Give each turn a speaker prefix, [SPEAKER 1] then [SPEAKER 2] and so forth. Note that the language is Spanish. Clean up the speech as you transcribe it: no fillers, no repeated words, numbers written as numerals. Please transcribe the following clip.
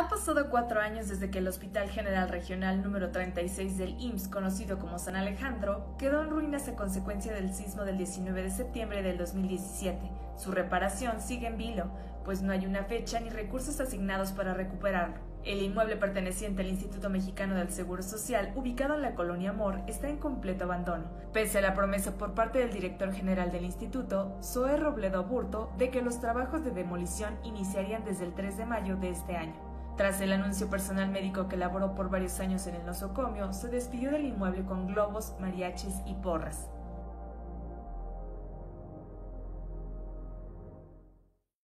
[SPEAKER 1] Han pasado 4 años desde que el Hospital General Regional número 36 del IMSS, conocido como San Alejandro, quedó en ruinas a consecuencia del sismo del 19 de septiembre del 2017. Su reparación sigue en vilo, pues no hay una fecha ni recursos asignados para recuperarlo. El inmueble perteneciente al Instituto Mexicano del Seguro Social, ubicado en la Colonia Amor, está en completo abandono, pese a la promesa por parte del director general del instituto, Zoe Robledo Aburto, de que los trabajos de demolición iniciarían desde el 3 de mayo de este año. Tras el anuncio, personal médico que laboró por varios años en el nosocomio se despidió del inmueble con globos, mariachis y porras.